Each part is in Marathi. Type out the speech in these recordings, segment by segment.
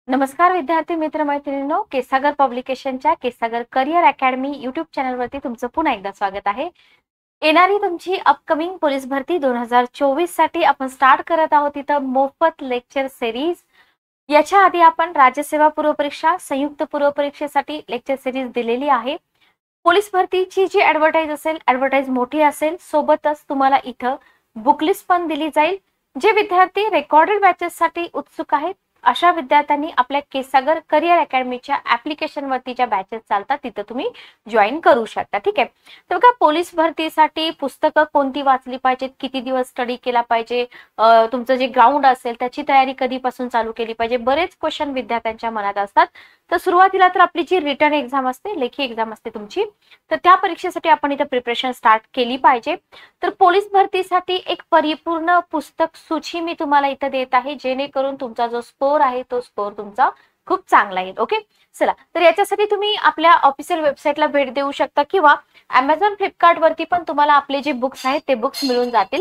नमस्कार विद्यार्थी मित्र मैत्रिणींनो, केसागर पब्लिकेशनच्या केसागर करिअर अकॅडमी युट्यूब चॅनलवरती तुमचं पुन्हा एकदा स्वागत आहे. येणारी तुमची अपकमिंग पोलीस भरती 2024 साठी आपण स्टार्ट करत आहोत इथं मोफत लेक्चर सिरीज. याच्या आधी आपण राज्यसेवा पूर्व परीक्षा, संयुक्त पूर्व परीक्षेसाठी लेक्चर सिरीज दिलेली आहे. पोलीस भरतीची जी ॲडव्हर्टाइज असेल, ॲडव्हर्टाइज मोठी असेल, सोबतच तुम्हाला इथं बुकलिस्ट पण दिली जाईल. जे विद्यार्थी रेकॉर्डेड बॅचेससाठी उत्सुक आहेत अशा विद्यार्थ्यांनी आपल्या केसागर करिअर अकॅडमीच्या ऍप्लिकेशन वरती ज्या बॅचेस चालतात तिथे तुम्ही जॉईन करू शकता. ठीक आहे. तर बघा, पोलीस भरतीसाठी पुस्तकं कोणती वाचली पाहिजेत, किती दिवस स्टडी केला पाहिजे, तुमचं जे ग्राउंड असेल त्याची तयारी कधीपासून चालू केली पाहिजे, बरेच क्वेश्चन विद्यार्थ्यांच्या मनात असतात. तर सुरुवातीला तर आपली जी रिटर्न एक्झाम असते, लेखी एक्झाम असते तुमची, तर त्या परीक्षेसाठी आपण इथे प्रिपरेशन स्टार्ट केली पाहिजे. तर पोलीस भरतीसाठी एक परिपूर्ण पुस्तक सूची मी तुम्हाला इथे देत आहे, जेणेकरून तुमचा जो स्कोर आहे तो स्कोर तुमचा खूप चांगला येईल. ओके, चला. तर याच्यासाठी तुम्ही आपल्या ऑफिशियल वेबसाईटला भेट देऊ शकता किंवा Amazon, फ्लिपकार्ट वरती पण तुम्हाला आपले जे बुक्स आहेत ते बुक्स मिळून जातील.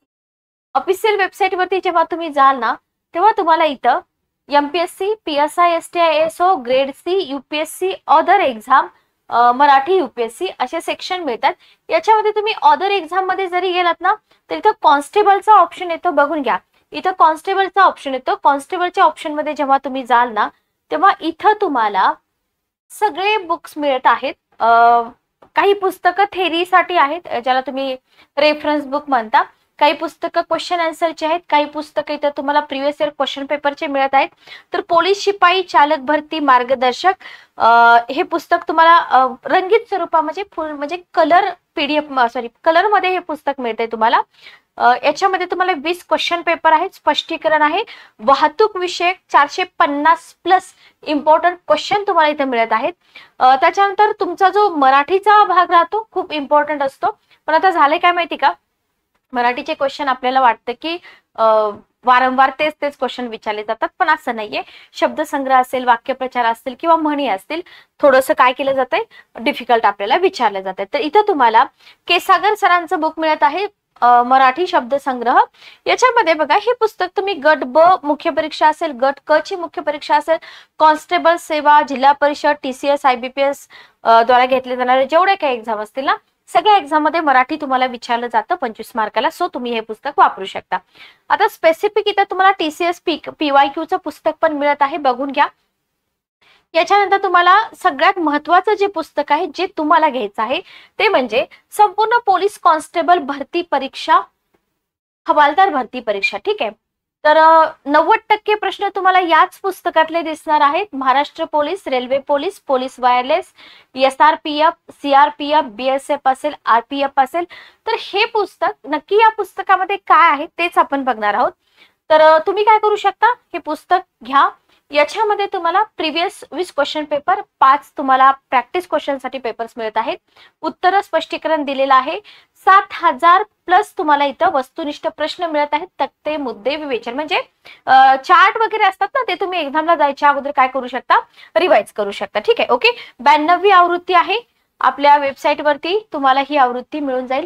ऑफिशियल वेबसाईट वरती जेव्हा तुम्ही जाल ना, तेव्हा तुम्हाला इथं MPSC, PSI, STI, ASO, grade C, UPSC, other exam, Marathi UPSC असे सेक्शन मिळतात. याच्यामध्ये तुम्ही अदर एक्झाम मध्ये जरी गेलात ना, तर इथं कॉन्स्टेबलचा ऑप्शन येतो, बघून घ्या. इथं कॉन्स्टेबलचा ऑप्शन येतो. कॉन्स्टेबलच्या ऑप्शन मध्ये जेव्हा तुम्ही जाल ना, तेव्हा इथं तुम्हाला सगळे बुक्स मिळत आहेत. काही पुस्तकं थेरीसाठी आहेत, ज्याला तुम्ही रेफरन्स बुक म्हणता. काही पुस्तकं क्वेश्चन आन्सरचे आहेत, काही पुस्तकं इथं तुम्हाला प्रिव्हियस इयर क्वेश्चन पेपरचे मिळत आहेत. तर पोलीस शिपाई चालक भरती मार्गदर्शक हे पुस्तक तुम्हाला रंगीत स्वरूपामध्ये फुल म्हणजे कलर कलर मध्ये हे पुस्तक मिळते तुम्हाला. याच्यामध्ये तुम्हाला 20 क्वेश्चन पेपर आहेत, स्पष्टीकरण आहे, वाहतूक विषयक 450 प्लस इम्पॉर्टंट क्वेश्चन तुम्हाला इथे मिळत आहेत. त्याच्यानंतर तुमचा जो मराठीचा भाग राहतो खूप इम्पॉर्टंट असतो. पण आता झाले काय माहिती का, मराठीचे क्वेश्चन आपल्याला वाटतं की वारंवार तेच तेच क्वेश्चन विचारले जातात, पण असं नाहीये. शब्दसंग्रह असेल, वाक्यप्रचार असतील किंवा म्हणी असतील, थोडंसं काय केलं जातंय, डिफिकल्ट आपल्याला विचारलं जातंय. तर इथं तुम्हाला केसागर सरांचं बुक मिळत आहे, मराठी शब्दसंग्रह. याच्यामध्ये बघा, हे पुस्तक तुम्ही गट ब मुख्य परीक्षा असेल, गट क ची मुख्य परीक्षा असेल, कॉन्स्टेबल सेवा, जिल्हा परिषद, TCS, IBPS द्वारा घेतले जाणारे जेवढे काही एक्झाम असतील ना, सगळ्या एक्झाम मध्ये मराठी तुम्हाला विचारलं जातं 25 मार्काला. सो तुम्ही हे पुस्तक वापरू शकता. आता स्पेसिफिक इथं तुम्हाला TCS PYQ चं पुस्तक पण मिळत आहे, बघून घ्या. याच्यानंतर तुम्हाला सगळ्यात महत्वाचं जे पुस्तक आहे जे तुम्हाला घ्यायचं आहे ते म्हणजे संपूर्ण पोलीस कॉन्स्टेबल भरती परीक्षा, हवालदार भरती परीक्षा. ठीक आहे. तर 90% प्रश्न तुम्हाला याच पुस्तकातले दिसणार आहेत. Maharashtra police, railway police, police wireless, SRPF, CRPF, BSF असेल, RPF असेल. तर हे पुस्तक नक्की या पुस्तकामध्ये काय आहे तेच आपण बघणार आहोत. तर तुम्ही काय करू शकता, हे पुस्तक घ्या. याच्यामध्ये तुम्हाला प्रिव्हियस 20 क्वेश्चन पेपर, 5 तुम्हाला प्रॅक्टिस क्वेश्चन साठी पेपर्स मिळत आहेत. उत्तर स्पष्टीकरण दिलेलं आहे. 7000 प्लस तुम्हाला इथं वस्तुनिष्ठ प्रश्न मिळत आहेत. तक्ते, मुद्दे, विवेचन म्हणजे चार्ट वगैरे असतात ना, ते तुम्ही एक्झामला जायच्या अगोदर काय करू शकता, रिवाइज करू शकता. ठीक आहे. ओके, 92वी आवृत्ती आहे. आपल्या वेबसाईट वरती तुम्हाला ही आवृत्ती मिळून जाईल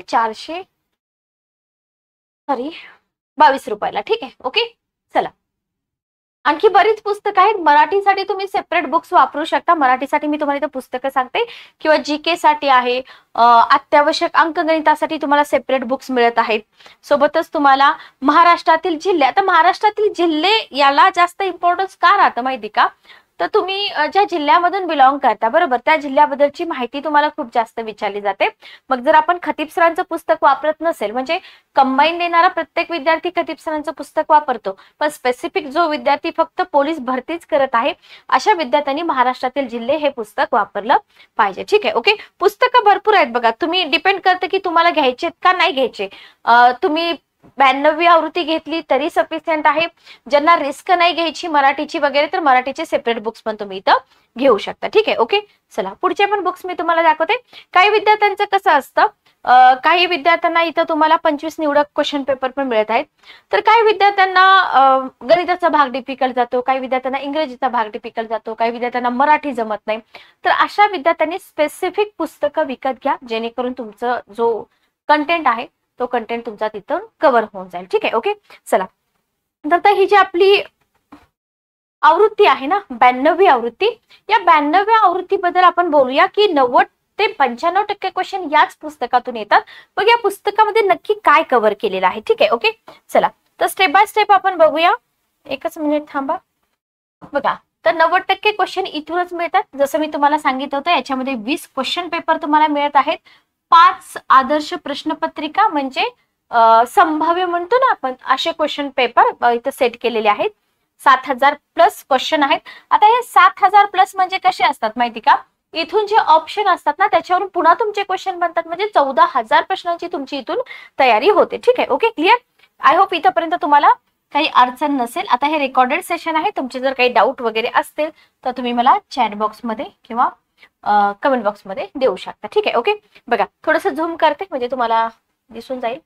22 रुपयाला. ठीक आहे. ओके, चला. आणखी बरीच पुस्तकं आहेत. मराठीसाठी तुम्ही सेपरेट बुक्स वापरू शकता. मराठीसाठी मी तुम्हाला इथं पुस्तकं सांगते, किंवा GK साठी आहे, अत्यावश्यक अंकगणितासाठी तुम्हाला सेपरेट बुक्स मिळत आहेत. सोबतच तुम्हाला महाराष्ट्रातील जिल्हे, आता महाराष्ट्रातील जिल्हे याला जास्त इम्पॉर्टन्स का राहतं माहिती का, तर तुम्ही ज्या जिल्ह्यामधून बिलॉंग करता, बरोबर, त्या जिल्ह्याबद्दलची माहिती तुम्हाला खूप जास्त विचारली जाते. मग जर आपण खतीब सरांचं पुस्तक वापरत नसेल, म्हणजे कंबाईन देणारा प्रत्येक विद्यार्थी खतीब सरांचं पुस्तक वापरतो, पण स्पेसिफिक जो विद्यार्थी फक्त पोलीस भरतीच करत आहे अशा विद्यार्थ्यांनी महाराष्ट्रातील जिल्हे हे पुस्तक वापरलं पाहिजे. ठीक आहे. ओके, पुस्तकं भरपूर आहेत बघा. तुम्ही डिपेंड करतं की तुम्हाला घ्यायचे का नाही घ्यायचे. तुम्ही 92वी आवृत्ती घेतली तरी सफिशियंट आहे. ज्यांना रिस्क नाही घ्यायची मराठीची वगैरे, तर मराठीचे सेपरेट बुक्स पण तुम्ही इथं घेऊ शकता. ठीक आहे. ओके, चला पुढचे पण बुक्स मी तुम्हाला दाखवते. काही विद्यार्थ्यांचं कसं असतं, काही विद्यार्थ्यांना इथं तुम्हाला 25 निवडक क्वेश्चन पेपर पण मिळत आहेत. तर काही विद्यार्थ्यांना गणिताचा भाग डिफिकल्ट जातो, काही विद्यार्थ्यांना इंग्रजीचा भाग डिफिकल्ट जातो, काही विद्यार्थ्यांना मराठी जमत नाही. तर अशा विद्यार्थ्यांनी स्पेसिफिक पुस्तकं विकत घ्या, जेणेकरून तुमचं जो कंटेंट आहे तो कंटेंट तुमचा तिथं कव्हर होऊन जाईल. ठीक आहे. ओके, चला. तर ही जी आपली आवृत्ती आहे ना, 92वी आवृत्ती. या 92व्या आवृत्तीबद्दल आपण बोलूया की 90 ते 95% क्वेश्चन याच पुस्तकातून येतात. मग या पुस्तकामध्ये नक्की काय कव्हर केलेलं आहे, ठीक आहे. ओके, चला तर स्टेप बाय स्टेप आपण बघूया. एकच मिनिट थांबा. बघा, तर 90% क्वेश्चन इथूनच मिळतात. जसं मी तुम्हाला सांगितलं होतं, याच्यामध्ये 20 क्वेश्चन पेपर तुम्हाला मिळत आहेत. 5 आदर्श प्रश्नपत्रिका म्हणजे संभाव्य म्हणतो ना आपण, असे क्वेश्चन पेपर इथं सेट केलेले आहेत. 7000 प्लस क्वेश्चन आहेत. आता हे 7000 प्लस म्हणजे कसे असतात माहिती का? इथून जे ऑप्शन असतात ना, त्याच्यावरून पुन्हा तुमचे क्वेश्चन बनतात. म्हणजे 14,000 प्रश्नांची तुमची इथून तयारी होते. ठीक आहे, ओके, क्लिअर. आय होप इथपर्यंत तुम्हाला काही अडचण नसेल. आता हे रेकॉर्डेड सेशन आहे. तुमचे जर काही डाऊट वगैरे असतील तर तुम्ही मला चॅट बॉक्समध्ये किंवा कमेंट बॉक्समध्ये देऊ शकता. ठीक आहे, ओके. बघा, थोडंसं झूम करते म्हणजे तुम्हाला दिसून जाईल.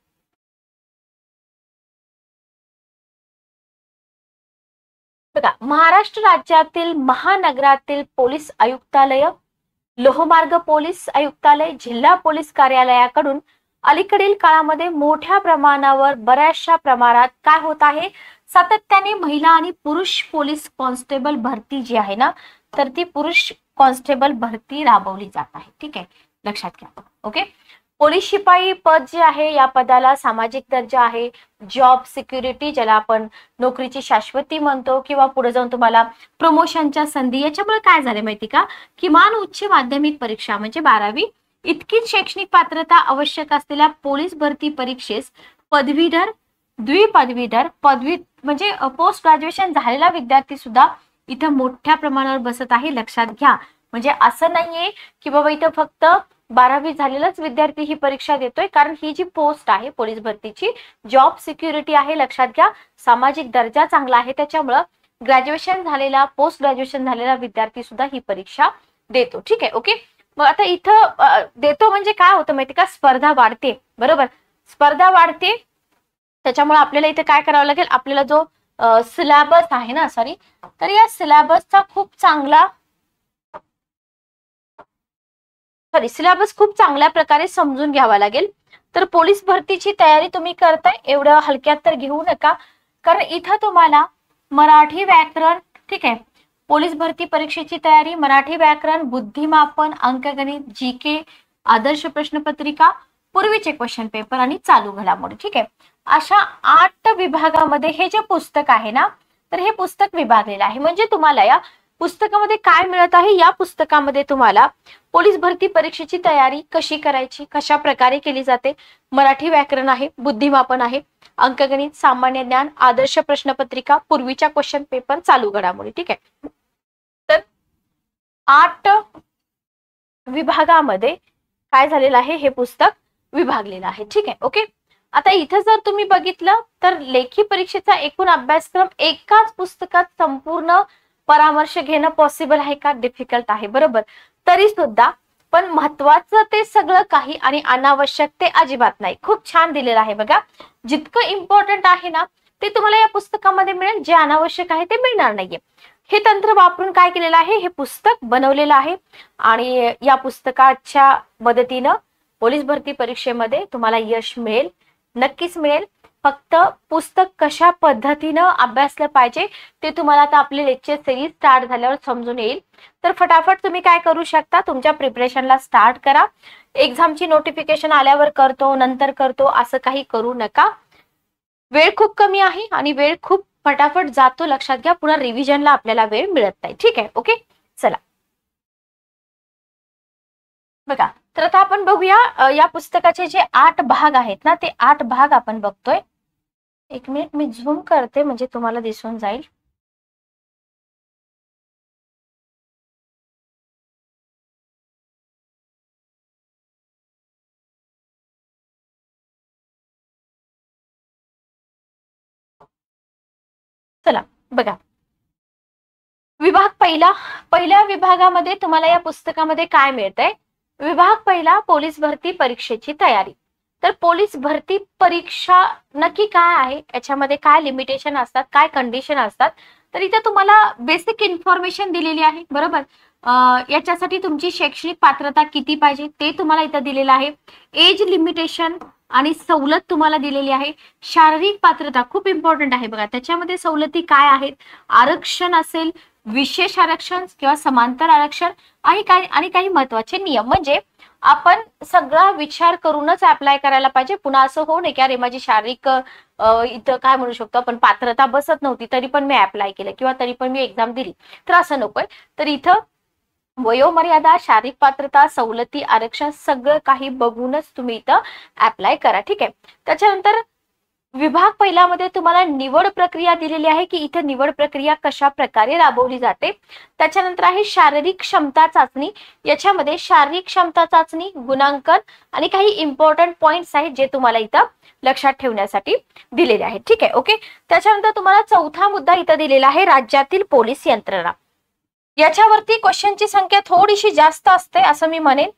बघा, महाराष्ट्र राज्यातील महानगरातील पोलीस आयुक्तालय, लोहमार्ग पोलीस आयुक्तालय, जिल्हा पोलीस कार्यालयाकडून अलीकडील काळामध्ये मोठ्या प्रमाणावर बऱ्याचशा प्रमाणात काय होत आहे, सातत्याने महिला आणि पुरुष पोलीस कॉन्स्टेबल भरती जी आहे ना, तर ती पुरुष कॉन्स्टेबल भरती राबवली जात आहे. ठीक आहे, लक्षात घ्या. ओके, पोलीस शिपाई पद जे आहे, या पदाला सामाजिक दर्जा आहे, जॉब सिक्युरिटी ज्याला आपण नोकरीची शाश्वती म्हणतो, किंवा पुढे जाऊन तुम्हाला प्रमोशनच्या संधी. याच्यामुळे काय झाले माहिती का, किमान उच्च माध्यमिक परीक्षा म्हणजे 12वी इतकीच शैक्षणिक पात्रता आवश्यक असलेल्या पोलीस भरती परीक्षेस पदवीधर, द्विपदवीधर, पदवी म्हणजे पोस्ट ग्रॅज्युएशन झालेला विद्यार्थी सुद्धा इथं मोठ्या प्रमाणावर बसत आहे. लक्षात घ्या. म्हणजे असं नाहीये की बाबा इथं फक्त 12वी झालेलाच विद्यार्थी ही परीक्षा देतोय, कारण ही जी पोस्ट आहे पोलीस भरतीची, जॉब सिक्युरिटी आहे. लक्षात घ्या, सामाजिक दर्जा चांगला आहे, त्याच्यामुळं ग्रॅज्युएशन झालेला, पोस्ट ग्रॅज्युएशन झालेला विद्यार्थी सुद्धा ही परीक्षा देतो. ठीक आहे, ओके. मग आता इथं देतो म्हणजे काय होतं माहिती का, स्पर्धा वाढते. बरोबर, स्पर्धा वाढते, त्याच्यामुळे आपल्याला इथे काय करावं लागेल, आपल्याला जो सिलेबस आहे ना, सॉरी, तर या सिलेबसचा खूप चांगला सिलेबस खूप चांगल्या प्रकारे समजून घ्यावा लागेल. तर पोलीस भरतीची तयारी तुम्ही करताय, एवढं हलक्यात तर घेऊ नका, कारण इथं तुम्हाला मराठी व्याकरण, ठीक आहे, पोलीस भरती परीक्षेची तयारी, मराठी व्याकरण, बुद्धिमापन, अंकगणित, जीके, आदर्श प्रश्नपत्रिका, पूर्वीचे क्वेश्चन पेपर आणि चालू घडामोडी. ठीक आहे, अशा 8 विभागामध्ये हे जे पुस्तक आहे ना, तर हे पुस्तक विभागलेलं आहे. म्हणजे तुम्हाला या पुस्तकामध्ये काय मिळत आहे, या पुस्तकामध्ये तुम्हाला पोलीस भरती परीक्षेची तयारी कशी करायची, कशा प्रकारे केली जाते, मराठी व्याकरण आहे, बुद्धिमापन आहे, अंकगणित, सामान्य ज्ञान, आदर्श प्रश्नपत्रिका, पूर्वीच्या क्वेश्चन पेपर, चालू घडामोडी. ठीक आहे, तर 8 विभागामध्ये काय झालेलं आहे, हे पुस्तक विभागलेलं आहे. ठीक आहे, ओके. आता इथं जर तुम्ही बघितलं तर लेखी परीक्षेचा एकूण अभ्यासक्रम एकाच पुस्तकात संपूर्ण परामर्श घेणं पॉसिबल आहे का, डिफिकल्ट आहे. बरोबर, तरी सुद्धा पण महत्वाचं ते सगळं काही आणि अनावश्यक ते अजिबात नाही. खूप छान दिलेलं आहे बघा. जितकं इम्पॉर्टंट आहे ना ते तुम्हाला या पुस्तकामध्ये मिळेल, जे अनावश्यक आहे ते मिळणार नाहीये. हे तंत्र वापरून काय केलेलं आहे, हे पुस्तक बनवलेलं आहे आणि या पुस्तकाच्या मदतीनं पोलीस भरती परीक्षेमध्ये तुम्हाला यश मिळेल, नक्कीच मिळेल. फक्त पुस्तक कशा पद्धतीनं अभ्यासलं पाहिजे ते तुम्हाला आता आपले लेक्चर सिरीज स्टार्ट झाल्यावर समजून येईल. तर फटाफट तुम्ही काय करू शकता, तुमच्या प्रिपरेशनला स्टार्ट करा. एक्झामची नोटिफिकेशन आल्यावर करतो, नंतर करतो, असं काही करू नका. वेळ खूप कमी आहे आणि वेळ खूप फटाफट जातो. लक्षात घ्या, पुन्हा रिव्हिजनला आपल्याला वेळ मिळत नाही. ठीक आहे, ओके. चला बघा, तर आता आपण बघूया या पुस्तकाचे जे 8 भाग आहेत ना, ते 8 भाग आपण बघतोय. एक मिनिट मी झूम करते म्हणजे तुम्हाला दिसून जाईल. चला बघा, विभाग पहिल्या विभागामध्ये तुम्हाला या पुस्तकामध्ये काय मिळतंय, विभाग पहिला पोलीस भरती परीक्षेची तयारी. तर पोलीस भरती परीक्षा नक्की काय आहे, याच्यामध्ये काय लिमिटेशन असतात, काय कंडिशन असतात, तर इथे तुम्हाला बेसिक इन्फॉर्मेशन दिलेली आहे. बरोबर, याच्यासाठी तुमची शैक्षणिक पात्रता किती पाहिजे ते तुम्हाला इथं दिलेलं आहे. एज लिमिटेशन, आणि सवलत तुम्हाला दिलेली आहे. शारीरिक पात्रता खूप इम्पॉर्टंट आहे बघा. त्याच्यामध्ये सवलती काय आहेत? आरक्षण असेल, विशेष आरक्षण किंवा समांतर आरक्षण आणि काही महत्वाचे नियम. म्हणजे आपण सगळा विचार करूनच अप्लाय करायला पाहिजे. पुन्हा असं होऊ नये की अरे माझी शारीरिक इथं काय म्हणू शकतो आपण पात्रता बसत नव्हती तरी पण मी अप्लाय केलं किंवा तरी पण मी एक्झाम दिली, तर असं नकोय. तर इथं वयोमर्यादा, शारीरिक पात्रता, सवलती, आरक्षण सगळं काही बघूनच तुम्ही इथं अप्लाय करा. ठीक आहे. त्याच्यानंतर विभाग पहिल्यामध्ये तुम्हाला निवड प्रक्रिया दिलेली आहे की इथे निवड प्रक्रिया कशा प्रकारे राबवली जाते. त्याच्यानंतर आहे शारीरिक क्षमता चाचणी. याच्यामध्ये शारीरिक क्षमता चाचणी, गुणांकन आणि काही इम्पॉर्टंट पॉइंट्स आहेत जे तुम्हाला इथं लक्षात ठेवण्यासाठी दिलेले आहेत. ठीक आहे. ओके. त्याच्यानंतर तुम्हाला चौथा मुद्दा इथं दिलेला आहे राज्यातील पोलीस यंत्रणा. याच्यावरती क्वेश्चनची संख्या थोडीशी जास्त असते असं मी म्हणेन.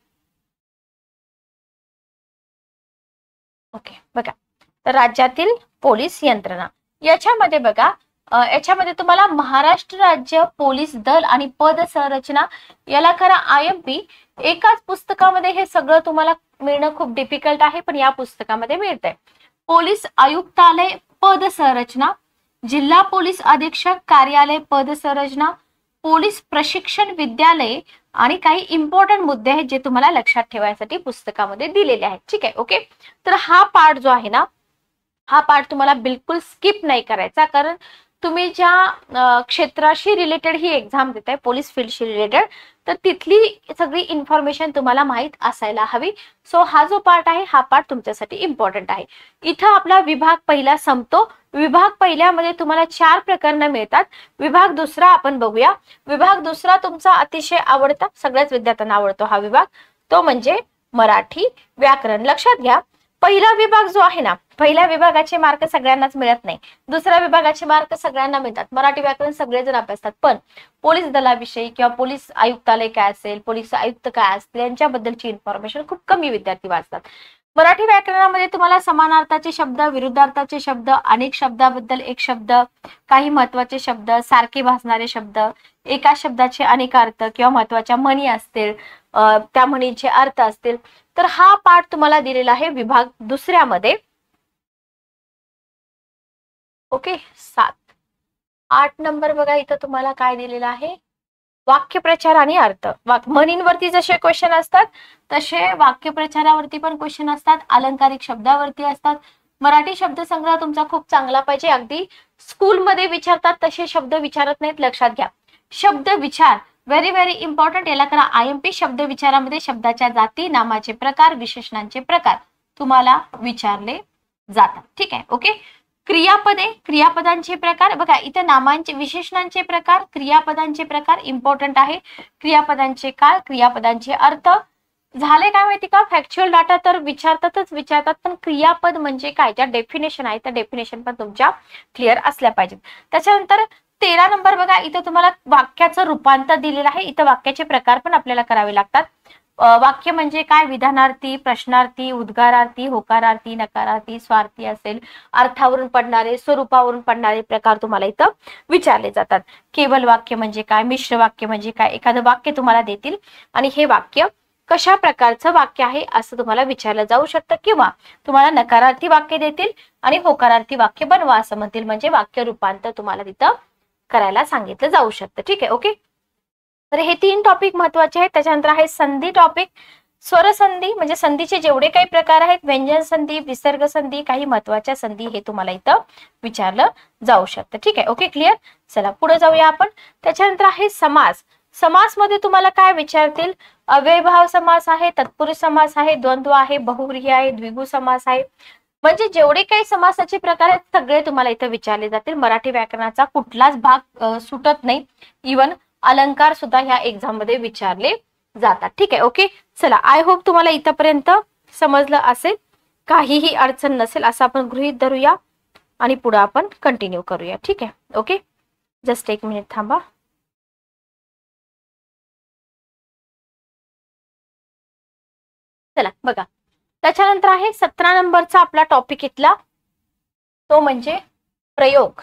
ओके. बघा, तर राज्यातील पोलीस यंत्रणा याच्यामध्ये बघा, याच्यामध्ये तुम्हाला महाराष्ट्र राज्य पोलीस दल आणि पद संरचना याला करा IMP. एकाच पुस्तकामध्ये हे सगळं तुम्हाला मिळणं खूप डिफिकल्ट आहे, पण या पुस्तकामध्ये मिळतंय. पोलीस आयुक्तालय पद संरचना, जिल्हा पोलीस अधीक्षक कार्यालय पद संरचना, पोलीस प्रशिक्षण विद्यालय आणि काही इम्पॉर्टंट मुद्दे आहेत जे तुम्हाला लक्षात ठेवायसाठी पुस्तकामध्ये दिलेले आहेत. ठीक आहे. ओके. तर हा पार्ट जो आहे ना, हा पार्ट तुम्हाला बिलकुल स्किप नाही करायचा, कारण तुम्ही ज्या क्षेत्राशी रिलेटेड ही एक्झाम देताय, पोलीस फील्डशी रिलेटेड, तर तिथली सगळी इन्फॉर्मेशन तुम्हाला माहित असायला हवी. सो हा जो पार्ट आहे हा पार्ट तुमच्यासाठी इम्पॉर्टंट आहे. इथं आपला विभाग पहिला संपतो. विभाग पहिल्यामध्ये तुम्हाला 4 प्रकरणं मिळतात. विभाग दुसरा आपण बघूया. विभाग दुसरा तुमचा अतिशय आवडता, सगळ्याच विद्यार्थ्यांना आवडतो हा विभाग, तो म्हणजे मराठी व्याकरण. लक्षात घ्या, पहिला विभाग जो आहे ना, पहिल्या विभागाचे मार्क सगळ्यांनाच मिळत नाही, दुसऱ्या विभागाचे मार्क सगळ्यांना मिळतात. मराठी व्याकरण सगळेजण अभ्यासतात, पण पोलीस दलाविषयी किंवा पोलीस आयुक्तालय काय असेल, पोलीस आयुक्त काय असतील यांच्याबद्दलची इन्फॉर्मेशन खूप कमी विद्यार्थी वाचतात. मराठी व्याकरणामध्ये तुम्हाला समानार्थाचे शब्द, विरुद्धार्थाचे शब्द, अनेक शब्दाबद्दल एक शब्द, काही महत्वाचे शब्द, सारखे भासणारे शब्द, एका शब्दाचे अनेक अर्थ किंवा महत्वाच्या म्हणी असतील, त्या म्हणीचे अर्थ असतील, तर हा पाठ तुम्हाला दिलेला आहे विभाग दुसऱ्यामध्ये. ओके. 7 8 नंबर बघा, इथं तुम्हाला काय दिलेलं आहे, वाक्यप्रचार आणि अर्थ. म्हणींवरती जसे क्वेश्चन असतात तसे वाक्यप्रचारावरती पण क्वेश्चन असतात, अलंकारिक शब्दावरती असतात. मराठी शब्दसंग्रह तुमचा खूप चांगला पाहिजे. अगदी स्कूलमध्ये विचारतात तसे शब्द विचारत नाहीत, लक्षात घ्या. शब्द विचार व्हेरी व्हेरी इम्पॉर्टंट. याला करा IMP. शब्द विचारामध्ये शब्दाच्या जाती, नामाचे प्रकार, विशेषणांचे प्रकार तुम्हाला विचारले जातात. ठीक आहे. ओके. क्रियापदे, क्रियापदांचे प्रकार बघा, इथे नामांचे, विशेषणांचे प्रकार, क्रियापदांचे प्रकार इम्पॉर्टंट आहे. क्रियापदांचे काळ, क्रियापदांचे अर्थ. झाले काय माहिती का, फॅक्च्युअल डाटा तर विचारतात, पण क्रियापद म्हणजे काय, ज्या डेफिनेशन आहे त्या डेफिनेशन पण तुमच्या क्लिअर असल्या पाहिजेत. त्याच्यानंतर 13 नंबर बघा, इथं तुम्हाला वाक्याचं रूपांतर दिलेलं आहे. इथं वाक्याचे प्रकार पण आपल्याला करावे लागतात. वाक्य म्हणजे काय, विधानार्थी, प्रश्नार्थी, उद्गारार्थी, होकारार्थी, नकारार्थी, स्वार्थी असेल, अर्थावरून पडणारे, स्वरूपावरून पडणारे प्रकार तुम्हाला इथं विचारले जातात. केवल वाक्य म्हणजे काय, मिश्र वाक्य म्हणजे काय, एखादं वाक्य तुम्हाला देतील आणि हे वाक्य कशा प्रकारचं वाक्य आहे असं तुम्हाला विचारलं जाऊ शकतं, किंवा तुम्हाला नकारार्थी वाक्य देतील आणि होकारार्थी वाक्य बनवा असं म्हणतील, म्हणजे वाक्य रूपांतर तुम्हाला तिथं करायला सांगितलं जाऊ शकतं. ठीक आहे. ओके. तर हे 3 टॉपिक महत्वाचे आहेत. त्याच्यानंतर आहे संधी टॉपिक. स्वरसंधी म्हणजे संधीचे जेवढे काही प्रकार आहेत, व्यंजन संधी, विसर्ग संधी, काही महत्वाच्या संधी, हे तुम्हाला इथं विचारलं जाऊ शकतं. ठीक आहे. ओके. क्लिअर. चला पुढे जाऊया आपण. त्याच्यानंतर आहे समास. समास मध्ये तुम्हाला काय विचारतील, अव्ययभाव समास आहे, तत्पुरुष समास आहे, द्वंद्व आहे, बहुव्रीही आहे, द्विगु समास आहे. म्हणजे जेवढे काही समासाचे प्रकार आहेत सगळे तुम्हाला इथं विचारले जातील. मराठी व्याकरणाचा कुठलाच भाग सुटत नाही. इवन अलंकार सुद्धा ह्या एक्झाम मध्ये विचारले जातात. ठीक आहे. ओके. चला, आय होप तुम्हाला इथपर्यंत समजलं असेल, काहीही अडचण नसेल असं आपण गृहीत धरूया आणि पुढे आपण कंटिन्यू करूया. ठीक आहे. ओके. जस्ट 1 मिनिट थांबा. चला बघा, त्याच्यानंतर आहे 17 नंबरचा आपला टॉपिक इथला, तो म्हणजे प्रयोग.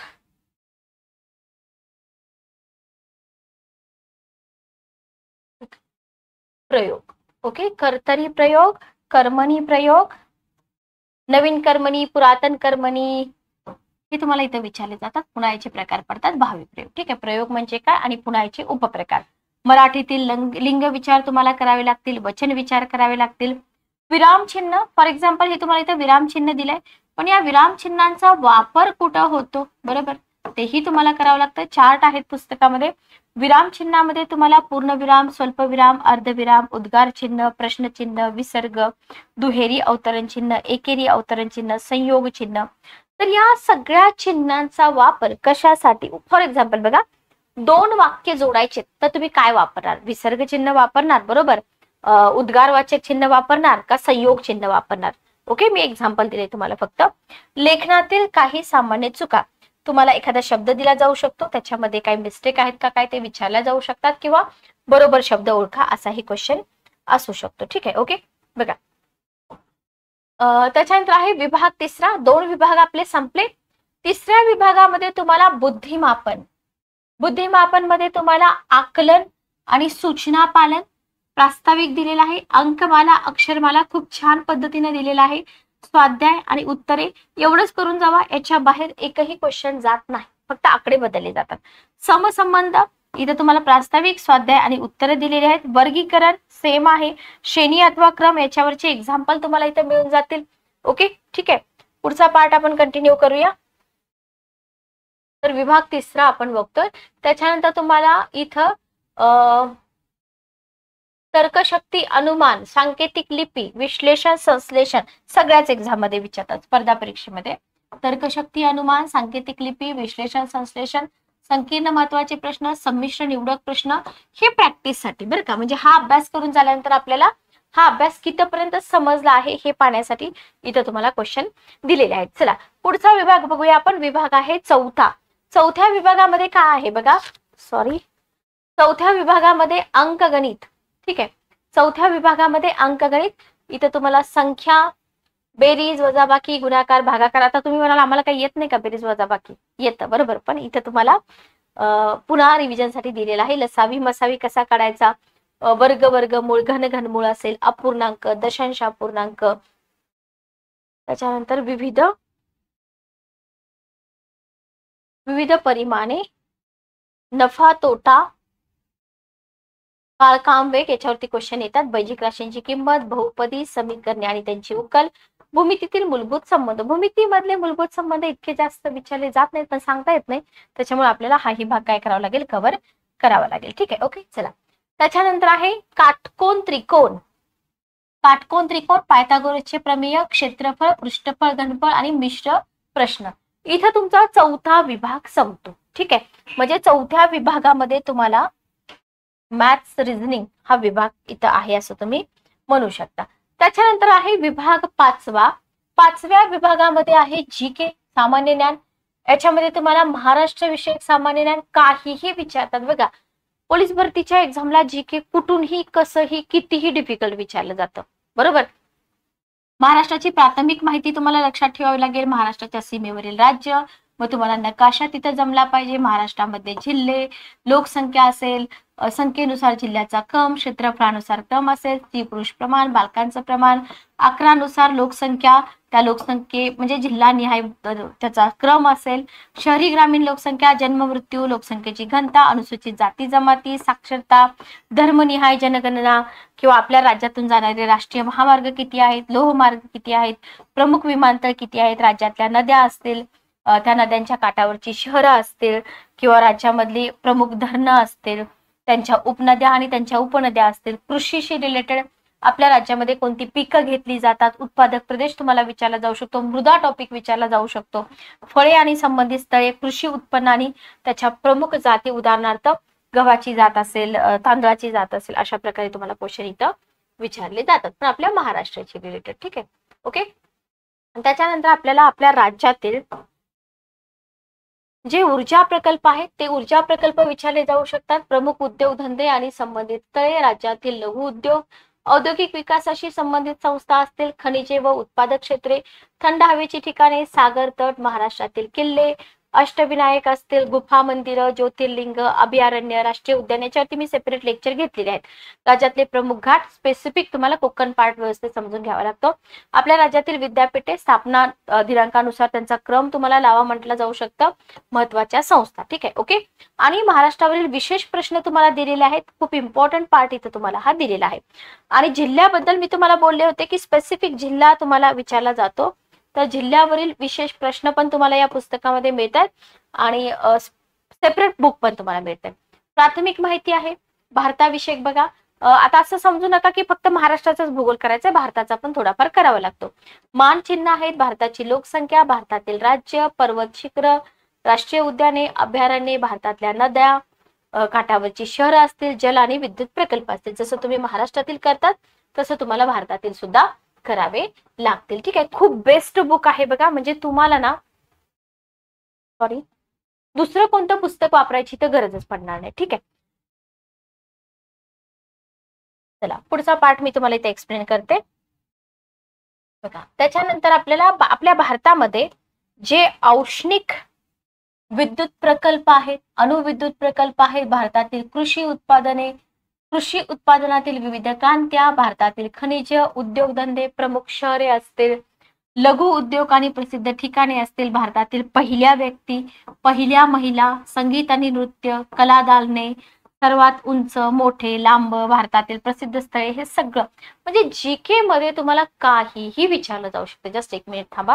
प्रयोग. ओके. कर्तरी प्रयोग, कर्मणी प्रयोग, नवीन कर्मणी, पुरातन कर्मणी, हे तुम्हाला इथं विचारले जातात. पुन्हा याचे प्रकार पडतात भावी प्रयोग. ठीक आहे, प्रयोग म्हणजे काय आणि पुन्हा याचे उपप्रकार. मराठीतील लिंग विचार तुम्हाला करावे लागतील, वचन विचार करावे लागतील. विराम चिन्ह, फॉर एक्झाम्पल हे तुम्हाला इथं विराम चिन्ह दिलंय, पण या विराम चिन्हांचा वापर कुठं होतो, बरोबर, तेही तुम्हाला करावं लागतं. चार्ट आहेत पुस्तकामध्ये. विराम चिन्हामध्ये तुम्हाला पूर्णविराम, स्वल्पविराम, अर्धविराम, उद्गार चिन्ह, प्रश्नचिन्ह, विसर्ग, दुहेरी अवतरण चिन्ह, एकेरी अवतरण चिन्ह, संयोग चिन्ह. तर या सगळ्या चिन्हांचा वापर कशासाठी, फॉर एक्झाम्पल बघा, 2 वाक्य जोडायचे तर तुम्ही काय वापरणार, विसर्ग चिन्ह वापरणार, बरोबर, उद्गारवाचक चिन्ह वापरणार का संयोग चिन्ह वापरणार. ओके, मी एक्झाम्पल दिले तुम्हाला फक्त. लेखनातील काही सामान्य चुका, तुम्हाला एखादा शब्द दिला जाऊ शकतो, त्याच्यामध्ये काही मिस्टेक आहेत का काय ते विचारल्या जाऊ शकतात, किंवा बरोबर शब्द ओळखा असाही क्वेश्चन असू शकतो. ठीक आहे, ओके. बघा, त्याच्यानंतर आहे विभाग तिसरा. 2 विभाग आपले संपले. तिसऱ्या विभागामध्ये तुम्हाला बुद्धिमापन. बुद्धिमापन मध्ये तुम्हाला आकलन आणि सूचना पालन, प्रास्ताविक दिलेला आहे. अंकमाला, अक्षरमाला खूप छान पद्धतीने दिलेला आहे. स्वाध्याय आणि उत्तरे एवढंच करून जावा, याच्या बाहेर एकही क्वेश्चन जात नाही, फक्त आकडे बदलले जातात. समसंबंध, इथे तुम्हाला प्रास्ताविक, स्वाध्याय आणि उत्तरे दिलेली आहेत. वर्गीकरण सेम आहे. श्रेणी अथवा क्रम, याच्यावरचे एक्झाम्पल तुम्हाला इथे मिळून जातील. ओके, ठीक आहे. पुढचा पार्ट आपण कंटिन्यू करूया. तर विभाग तिसरा आपण बघतोय. त्याच्यानंतर तुम्हाला इथं तर्कशक्ती, अनुमान, सांकेतिक लिपी, विश्लेषण, संश्लेषण सगळ्याच एक्झाम मध्ये विचारतात, स्पर्धा परीक्षेमध्ये. तर्कशक्ती, अनुमान, सांकेतिक लिपी, विश्लेषण, संश्लेषण, संकीर्ण महत्वाचे प्रश्न, संमिश्र निवडक प्रश्न, हे प्रॅक्टिससाठी बरं का. म्हणजे हा अभ्यास करून झाल्यानंतर आपल्याला हा अभ्यास कितपर्यंत समजला आहे हे पाहण्यासाठी इथं तुम्हाला क्वेश्चन दिलेले आहेत. चला पुढचा विभाग बघूया आपण. विभाग आहे चौथा. चौथ्या विभागामध्ये काय आहे बघा, चौथ्या विभागामध्ये अंकगणित. ठीक आहे, चौथ्या विभागामध्ये अंकगणित. इथं तुम्हाला संख्या, बेरीज, वजाबाकी, गुणाकार, भागाकार. आता तुम्ही म्हणाल आम्हाला काही येत नाही का बेरीज वजाबाकी, येतं, बरोबर, पण इथं तुम्हाला पुन्हा रिव्हिजन साठी दिलेला आहे. लसावी मसावी कसा काढायचा, वर्ग वर्गमूळ, घन घनमूळ असेल, अपूर्णांक, दशांश अपूर्णांक, त्याच्यानंतर विविध परिमाणे, नफा तोटा, काळ काम वेग, याच्यावरती क्वेश्चन येतात. बैजिक राशींची किंमत, बहुपदी, समीकरणे आणि त्यांची उकल, भूमितीतील मूलभूत संबंध. भूमितीमधले मूलभूत संबंध इतके जास्त विचारले जात नाहीत, पण सांगता येत नाही, त्याच्यामुळे आपल्याला हाही भाग काय करावा लागेल, कव्हर करावा लागेल. ठीक आहे, ओके. चला त्याच्यानंतर आहे काटकोन त्रिकोण. काटकोन त्रिकोण, पायथागोरसचे प्रमेय, क्षेत्रफळ, पृष्ठफळ, घनफळ आणि मिश्र प्रश्न. इथं तुमचा चौथा विभाग संपतो. ठीक आहे, म्हणजे चौथ्या विभागामध्ये तुम्हाला मॅथ्स, रिझनिंग हा विभाग इथं आहे असं तुम्ही म्हणू शकता. त्याच्यानंतर आहे विभाग पाचवा. पाचव्या विभागामध्ये आहे जीके, सामान्य ज्ञान. याच्यामध्ये तुम्हाला महाराष्ट्र विषयक सामान्य ज्ञान काहीही विचारतात बघा. पोलीस भरतीच्या एक्झामला जीके कुठूनही कसंही कितीही डिफिकल्ट विचारलं जातं, बरोबर. महाराष्ट्राची प्राथमिक माहिती तुम्हाला लक्षात ठेवावी लागेल. महाराष्ट्राच्या सीमेवरील राज्य, मग तुम्हाला नकाशा तिथं जमला पाहिजे. महाराष्ट्रामध्ये जिल्हे, लोकसंख्या असेल, संख्येनुसार जिल्ह्याचा क्रम, क्षेत्रफळानुसार क्रम असेल, स्त्री पुरुष प्रमाण, बालकांचं प्रमाण, आकरानुसार लोकसंख्या, त्या लोकसंख्ये म्हणजे जिल्हानिहाय त्याचा क्रम असेल, शहरी ग्रामीण लोकसंख्या, जन्म मृत्यू, लोकसंख्येची घनता, अनुसूचित जाती जमाती, साक्षरता, धर्मनिहाय जनगणना, किंवा आपल्या राज्यातून जाणारे राष्ट्रीय महामार्ग किती आहेत, लोहमार्ग किती आहेत, प्रमुख विमानतळ किती आहेत, राज्यातल्या नद्या असतील, त्या नद्यांच्या काठावरची शहरं असतील, किंवा राज्यामधली प्रमुख धरणं असतील, त्यांच्या उपनद्या आणि त्यांच्या उपनद्या असतील, कृषीशी रिलेटेड आपल्या राज्यामध्ये कोणती पिकं घेतली जातात, उत्पादक प्रदेश तुम्हाला विचारला जाऊ शकतो, मृदा टॉपिक विचारला जाऊ शकतो, फळे आणि संबंधित स्थळे, कृषी उत्पन्न आणि त्याच्या प्रमुख जाती, उदाहरणार्थ गव्हाची जात असेल, तांदळाची जात असेल, अशा प्रकारे तुम्हाला क्वेश्चन इथं विचारले जातात, पण आपल्या महाराष्ट्राची रिलेटेड. ठीक आहे, ओके. त्याच्यानंतर आपल्याला आपल्या राज्यातील जे ऊर्जा प्रकल्प आहेत ते ऊर्जा प्रकल्प विचारले जाऊ शकतात. प्रमुख उद्योगधंदे आणि संबंधित स्थळे, राज्यातील लघु उद्योग, औद्योगिक विकासाशी संबंधित संस्था असतील, खनिजे व उत्पादक क्षेत्रे, थंड हवेची ठिकाणे, सागर तट, महाराष्ट्रातील किल्ले, अष्टविनायक असतील, गुफा मंदिरं, ज्योतिर्लिंग, अभयारण्य, राष्ट्रीय उद्यान, याच्यावरती मी सेपरेट लेक्चर घेतलेले आहेत. राज्यातले प्रमुख घाट, स्पेसिफिक तुम्हाला कोकण पार्ट व्यवस्थित समजून घ्यावा लागतो. आपल्या राज्यातील विद्यापीठे स्थापना दिनांकानुसार त्यांचा क्रम तुम्हाला लावा म्हटलं जाऊ शकतं. महत्वाच्या संस्था, ठीक आहे, ओके. आणि महाराष्ट्रावरील विशेष प्रश्न तुम्हाला दिलेले आहेत. खूप इम्पॉर्टंट पार्ट इथं तुम्हाला हा दिलेला आहे. आणि जिल्ह्याबद्दल मी तुम्हाला बोलले होते की स्पेसिफिक जिल्हा तुम्हाला विचारला जातो, तर जिल्ह्यावरील विशेष प्रश्न पण तुम्हाला या पुस्तकामध्ये मिळतात आणि सेपरेट बुक पण तुम्हाला मिळतात. प्राथमिक माहिती आहे भारताविषयक. बघा आता असं समजू नका की फक्त महाराष्ट्राचाच भूगोल करायचा, भारताचा पण थोडाफार करावा लागतो. मानचिन्ह आहेत, भारताची लोकसंख्या, भारतातील राज्य, पर्वत शिखर, राष्ट्रीय उद्याने, अभयारण्ये, भारतातल्या नद्या, काठावरची शहरं असतील, जल आणि विद्युत प्रकल्प असतील. जसं तुम्ही महाराष्ट्रातील करतात तसं तुम्हाला भारतातील सुद्धा करावे लागतील. ठीक आहे, खूप बेस्ट बुक आहे बघा. म्हणजे तुम्हाला ना दुसरं कोणतं पुस्तक वापरायची तर गरजच पडणार नाही. ठीक आहे, चला पुढचा पार्ट मी तुम्हाला इथे एक्सप्लेन करते बघा. त्याच्यानंतर आपल्याला आपल्या भारतामध्ये जे औष्णिक विद्युत प्रकल्प आहेत, अणुविद्युत प्रकल्प आहेत, भारतातील कृषी उत्पादने, कृषी उत्पादनातील विविध क्रांत्या, भारतातील खनिज उद्योगधंदे, प्रमुख शहरे असतील, लघु उद्योग आणि प्रसिद्ध ठिकाणे असतील, भारतातील पहिल्या व्यक्ती, पहिल्या महिला, संगीत आणि नृत्य, कला दालने, सर्वात उंच, मोठे, लांब, भारतातील प्रसिद्ध स्थळे, हे सगळं म्हणजे जीके मध्ये तुम्हाला काहीही विचारलं जाऊ शकतं. जस्ट एक मिनिट थांबा.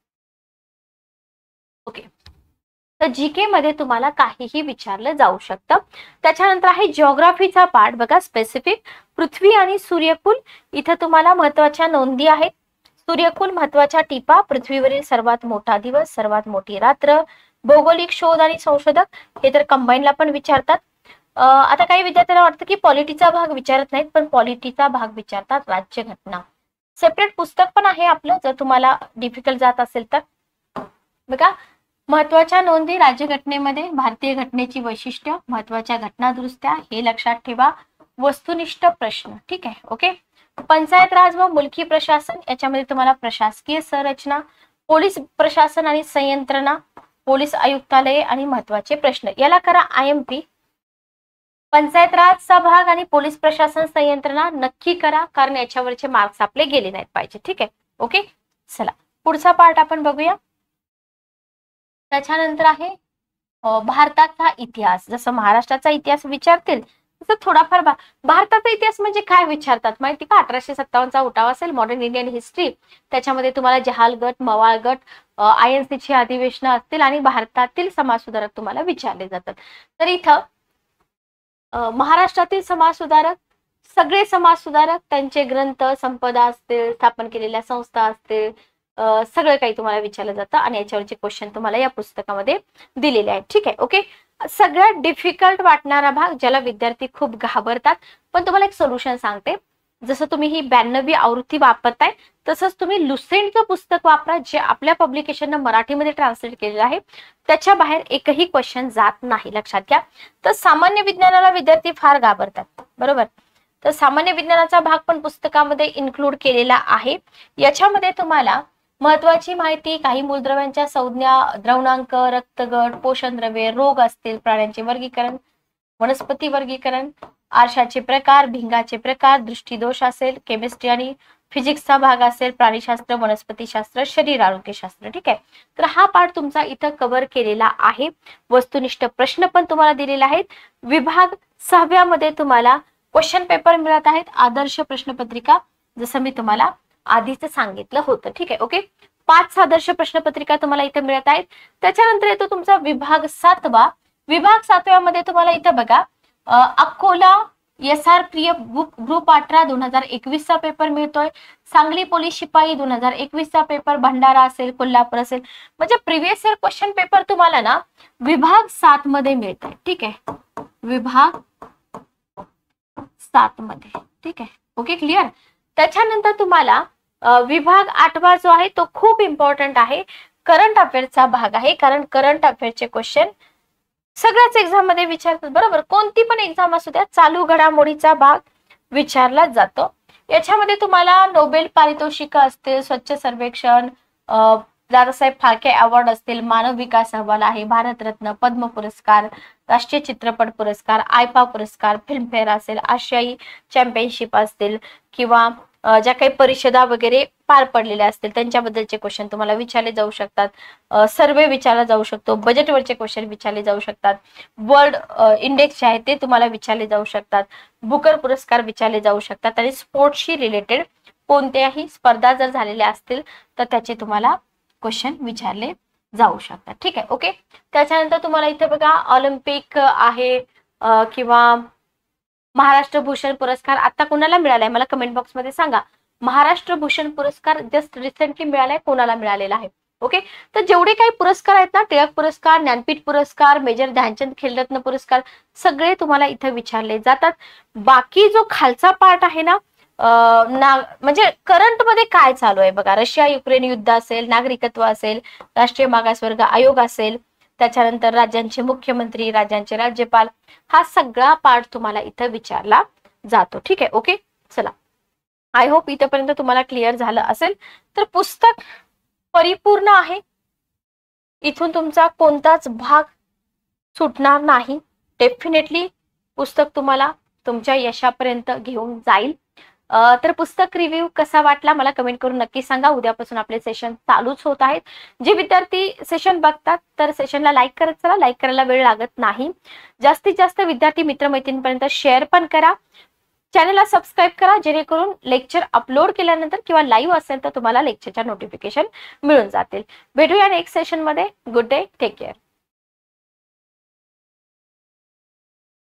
ओके, तर जीके मध्ये तुम्हाला काहीही विचारलं जाऊ शकतं. त्याच्यानंतर आहे जिओग्राफीचा पार्ट बघा. स्पेसिफिक पृथ्वी आणि सूर्यकुल, इथं तुम्हाला महत्वाच्या नोंदी आहेत. सूर्यकुल महत्वाच्या टिपा, पृथ्वीवरील सर्वात मोठा दिवस, सर्वात मोठी रात्र, भौगोलिक शोध आणि संशोधक, हे तर कंबाईनला पण विचारतात. आता काही विद्यार्थ्यांना वाटतं की पॉलिटीचा भाग विचारत नाहीत, पण पॉलिटीचा भाग विचारतात. राज्यघटना सेपरेट पुस्तक पण आहे आपलं, जर तुम्हाला डिफिकल्ट जात असेल तर. बघा, महत्वाच्या नोंदी राज्यघटनेमध्ये, भारतीय घटनेची वैशिष्ट्य, महत्वाच्या घटना दुरुस्त्या, हे लक्षात ठेवा. वस्तुनिष्ठ प्रश्न, ठीक आहे, ओके. पंचायत राज व मुलकी प्रशासन, याच्यामध्ये तुम्हाला प्रशासकीय संरचना, पोलीस प्रशासन आणि संयंत्रणा, पोलीस आयुक्तालय आणि महत्वाचे प्रश्न, याला करा IMP. पंचायत राजचा भाग आणि पोलीस प्रशासन संयंत्रणा नक्की करा, कारण याच्यावरचे मार्क्स आपले गेले नाहीत पाहिजे. ठीक आहे, ओके. चला पुढचा पार्ट आपण बघूया. त्याच्यानंतर आहे भारताचा इतिहास. जसं महाराष्ट्राचा इतिहास विचारतील तसं थोडाफार भारताचा इतिहास म्हणजे काय विचारतात माहिती का? 1857चा उठाव असेल, मॉडर्न इंडियन हिस्ट्री, त्याच्यामध्ये तुम्हाला जहाल गट, मवाळ गट, INCची अधिवेशनं असतील आणि भारतातील समाजसुधारक तुम्हाला विचारले जातात. तर इथं महाराष्ट्रातील समाजसुधारक, सगळे समाजसुधारक, त्यांचे ग्रंथ, संपदा असतील, स्थापन केलेल्या संस्था असतील, सगळं काही तुम्हाला विचारलं जातं आणि याच्यावरचे क्वेश्चन तुम्हाला या पुस्तकामध्ये दिलेले आहेत. ठीक आहे, ओके. सगळ्यात डिफिकल्ट वाटणारा भाग, ज्याला विद्यार्थी खूप घाबरतात, पण तुम्हाला एक सोल्युशन सांगते. जसं तुम्ही ही 92वी आवृत्ती वापरताय तसंच तुम्ही लुसेंटचं पुस्तक वापरा, जे आपल्या पब्लिकेशननं मराठीमध्ये ट्रान्सलेट केलेलं आहे. त्याच्या बाहेर एकही क्वेश्चन जात नाही, लक्षात घ्या. तर सामान्य विज्ञानाला विद्यार्थी फार घाबरतात, बरोबर. तर सामान्य विज्ञानाचा भाग पण पुस्तकामध्ये इन्क्लूड केलेला आहे. याच्यामध्ये तुम्हाला महत्वाची माहिती, काही मूलद्रव्यांच्या संज्ञा, द्रवणांक, रक्तगट, पोषण द्रव्ये, रोग असतील, प्राण्यांचे वर्गीकरण, वनस्पती वर्गीकरण, आरशाचे प्रकार, भिंगाचे प्रकार, दृष्टीदोष असेल, केमिस्ट्री आणि फिजिक्सचा भाग असेल, प्राणीशास्त्र, वनस्पतीशास्त्र, शरीर आरोग्यशास्त्र. ठीक आहे, तर हा पार्ट तुमचा इथं कव्हर केलेला आहे. वस्तुनिष्ठ प्रश्न पण तुम्हाला दिलेले आहेत. विभाग 6व्या मध्ये तुम्हाला क्वेश्चन पेपर मिळत आहेत, आदर्श प्रश्नपत्रिका, जसं मी तुम्हाला आधीच सांगितलं होतं. ठीक आहे, ओके. 5 आदर्श प्रश्नपत्रिका तुम्हाला इथे मिळत आहेत. त्याच्यानंतर येतो तुमचा विभाग 7वा. विभाग 7व्या मध्ये तुम्हाला इथं बघा अकोला SR प्रिय ग्रुप 18 2021 चा पेपर मिळतोय. सांगली पोलीस शिपाई 2021 चा पेपर, भंडारा असेल, कोल्हापूर असेल, म्हणजे प्रिव्हियस इयर क्वेश्चन पेपर तुम्हाला ना विभाग 7 मध्ये मिळतोय. ठीक आहे, विभाग 7 मध्ये. ठीक आहे, ओके, क्लिअर. त्याच्यानंतर तुम्हाला विभाग 8वा जो आहे तो खूप इम्पॉर्टंट आहे, करंट अफेअर्सचा भाग आहे, कारण करंट अफेअर्सचे क्वेश्चन सगळ्याच एक्झाम मध्ये विचारतात, बरोबर. कोणती पण एक्झाम असू द्या, चालू घडामोडीचा भाग विचारला जातो. याच्यामध्ये तुम्हाला नोबेल पारितोषिक असतील, स्वच्छ सर्वेक्षण, दादासाहेब फाळके अवॉर्ड असतील, मानव विकास अहवाल आहे, भारतरत्न, पद्म पुरस्कार, राष्ट्रीय चित्रपट पुरस्कार, आयफा पुरस्कार, फिल्मफेअर असेल, आशियाई चॅम्पियनशिप असतील किंवा ज्या काही परिषदा वगैरे पार पडलेल्या असतील त्यांच्याबद्दलचे क्वेश्चन तुम्हाला विचारले जाऊ शकतात. सर्वे विचारला जाऊ शकतो, बजेटवरचे क्वेश्चन विचारले जाऊ शकतात, वर्ल्ड इंडेक्स जे आहे ते तुम्हाला विचारले जाऊ शकतात, बुकर पुरस्कार विचारले जाऊ शकतात आणि स्पोर्ट्सशी रिलेटेड कोणत्याही स्पर्धा जर झालेल्या असतील तर त्याचे तुम्हाला क्वेश्चन विचारले जाऊ शकतात. ठीक आहे, ओके. त्याच्यानंतर तुम्हाला इथे बघा ऑलिम्पिक आहे किंवा महाराष्ट्र भूषण पुरस्कार आता कोणाला मिळालाय मला कमेंट बॉक्स मध्ये सांगा. महाराष्ट्र भूषण पुरस्कार जस्ट रिसेंटली मिळालाय, कोणाला मिळालेला आहे? ओके, तर जेवढे काही पुरस्कार आहेत ना, टिळक पुरस्कार, ज्ञानपीठ पुरस्कार, मेजर ध्यानचंद खेलरत्न पुरस्कार, सगळे तुम्हाला इथे विचारले जातात. बाकी जो खालचा पार्ट आहे ना, म्हणजे करंट मध्ये काय चालू आहे बघा, रशिया युक्रेन युद्ध असेल, नागरिकत्व असेल, राष्ट्रीय मागासवर्ग आयोग असेल, त्याच्यानंतर राज्यांचे मुख्यमंत्री, राज्यांचे राज्यपाल, हा सगळा पार्ट तुम्हाला इथं विचारला जातो. ठीक आहे, ओके. चला, आय होप इथपर्यंत तुम्हाला क्लिअर झालं असेल. तर पुस्तक परिपूर्ण आहे, इथून तुमचा कोणताच भाग सुटणार नाही. डेफिनेटली पुस्तक तुम्हाला तुमच्या यशापर्यंत घेऊन जाईल. तर पुस्तक रिव्ह्यू कसा वाटला मला कमेंट करून नक्की सांगा. उद्यापासून आपले सेशन चालूच होत आहेत. जे विद्यार्थी सेशन बघतात तर सेशनला लाईक करत चला, लाईक करायला वेळ लागत नाही. जास्तीत जास्त विद्यार्थी मित्रमैत्रिणींपर्यंत शेअर पण करा. चॅनलला सबस्क्राईब करा जेणेकरून लेक्चर अपलोड केल्यानंतर किंवा लाईव्ह असेल तर तुम्हाला लेक्चरच्या नोटिफिकेशन मिळून जातील. भेटूया नेक्स्ट सेशन मध्ये. Good day, take care.